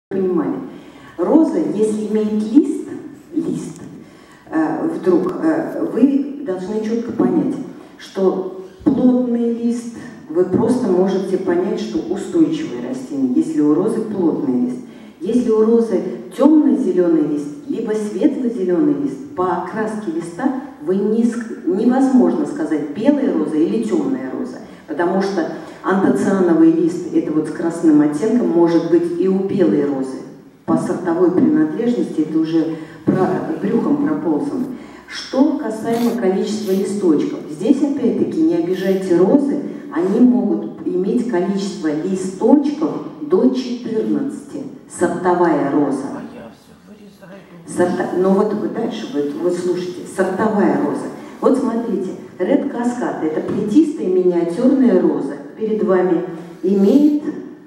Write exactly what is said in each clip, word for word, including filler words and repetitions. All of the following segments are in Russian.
Понимали. Роза, если имеет лист, лист, э, вдруг э, вы должны четко понять, что плотный лист, вы просто можете понять, что устойчивое растение, если у розы плотный лист. Если у розы темно-зеленый лист, либо светло-зеленый лист, по окраске листа вы не, невозможно сказать, белая роза или темная роза, потому что антоциановый лист, это вот с красным оттенком, может быть и у белой розы. По сортовой принадлежности это уже про, брюхом проползано. Что касаемо количества листочков, здесь опять-таки не обижайте розы, они могут иметь количество листочков до четырнадцати. Сортовая роза. Сорта... Ну вот вы дальше, вот, вот слушайте, сортовая роза. Вот смотрите, Red Cascade, это плетистая миниатюрная роза, перед вами имеет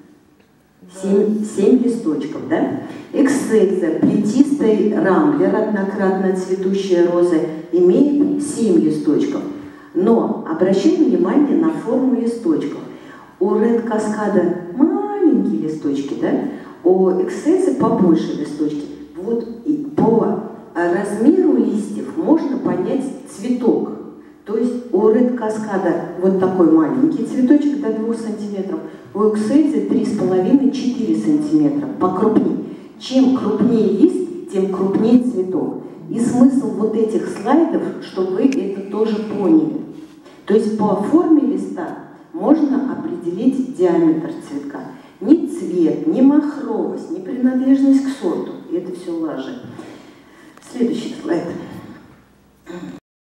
семь листочков, да? Эксцельза, плетистый рамблер, однократно цветущая роза, имеет семь листочков. Но обращайте внимание на форму листочков. У Red Cascade маленькие листочки, да? У Эксцельза побольше листочки. Вот и по размеру листьев можно понять цветок. То есть у Red Cascade вот такой маленький цветочек до двух сантиметров, у Эксцельза три с половиной — четыре сантиметра, покрупнее. Чем крупнее лист, тем крупнее цветок. И смысл вот этих слайдов, чтобы вы это тоже поняли. То есть по форме листа можно определить диаметр цветка. Ни цвет, ни махровость, ни принадлежность к сорту. И это все лажа. Следующий слайд.